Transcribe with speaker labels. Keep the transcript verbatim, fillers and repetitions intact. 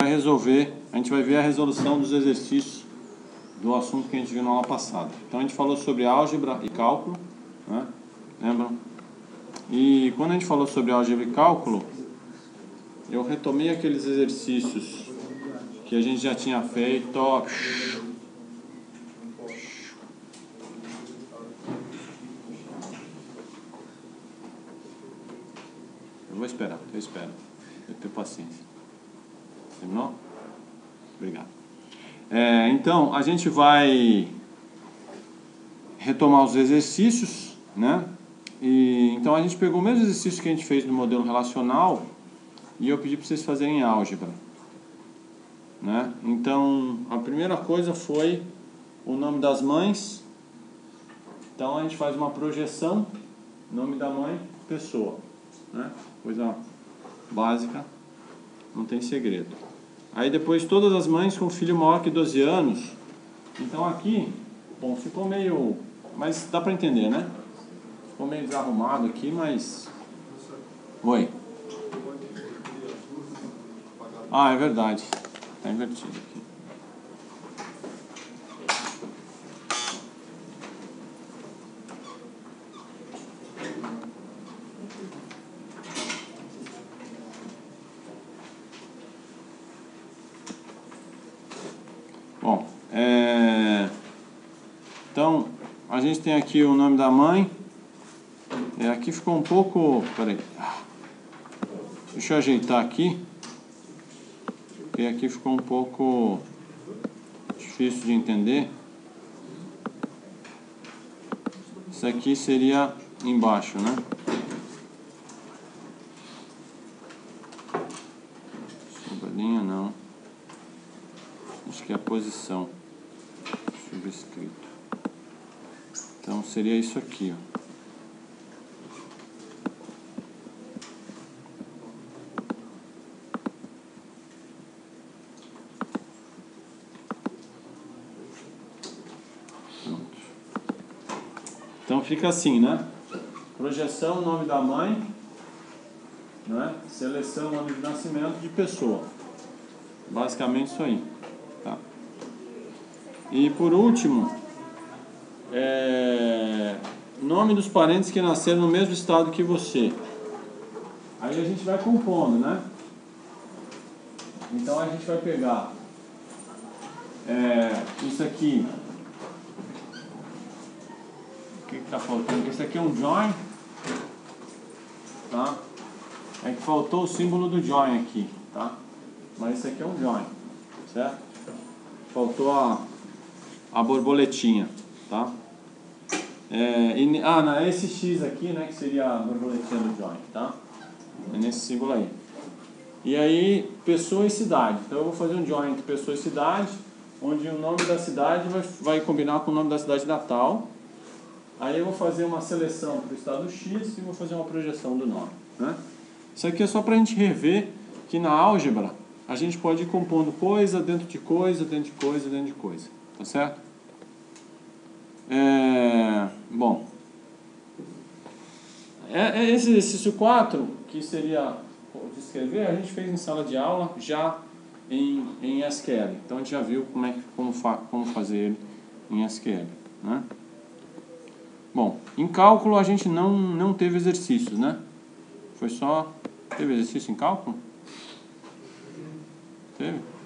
Speaker 1: vai resolver, a gente vai ver a resolução dos exercícios do assunto que a gente viu na aula passada. Então a gente falou sobre álgebra e cálculo, né? Lembram? E quando a gente falou sobre álgebra e cálculo, eu retomei aqueles exercícios que a gente já tinha feito. Eu vou esperar, eu espero. Eu tenho paciência. Terminou? Obrigado. É, então, a gente vai retomar os exercícios, né? E, então, a gente pegou o mesmo exercício que a gente fez no modelo relacional e eu pedi para vocês fazerem em álgebra, né? Então, a primeira coisa foi o nome das mães. Então, a gente faz uma projeção, nome da mãe, pessoa, né? Coisa básica, não tem segredo. Aí depois todas as mães com filho maior que doze anos. Então aqui, bom, ficou meio... Mas dá pra entender, né? Ficou meio desarrumado aqui, mas... Oi. Ah, é verdade. Tá invertido aqui. Bom, é... então, a gente tem aqui o nome da mãe. É, aqui ficou um pouco... Peraí. Deixa eu ajeitar aqui. Porque aqui ficou um pouco difícil de entender. Isso aqui seria embaixo, né? Sobrelinha não. Acho que é a posição subscrito. Então seria isso aqui, ó. Pronto. Então fica assim, né? Projeção, nome da mãe, né? Seleção, ano de nascimento de pessoa. Basicamente isso aí. Tá. E por último, é, nome dos parentes que nasceram no mesmo estado que você. Aí a gente vai compondo, né? Então a gente vai pegar é, isso aqui. O que está faltando? Esse aqui é um join, tá? É que faltou o símbolo do join aqui, tá? Mas esse aqui é um join, certo? Faltou a, a borboletinha, tá? É, e, ah, não, é esse X aqui, né, que seria a borboletinha do join, tá? É nesse símbolo aí. E aí, pessoa e cidade. Então eu vou fazer um join entre pessoa e cidade, onde o nome da cidade vai, vai combinar com o nome da cidade natal. Aí eu vou fazer uma seleção para o estado X e vou fazer uma projeção do nome, né? Isso aqui é só para a gente rever que na álgebra a gente pode ir compondo coisa dentro de coisa, dentro de coisa, dentro de coisa. Tá certo? É, bom, é, é esse exercício quatro, que seria de escrever, a gente fez em sala de aula já em, em S Q L. Então a gente já viu como, é, como, fa, como fazer ele em S Q L, né? Bom, em cálculo a gente não, não teve exercícios, né? Foi só... Teve exercício em cálculo? Teve?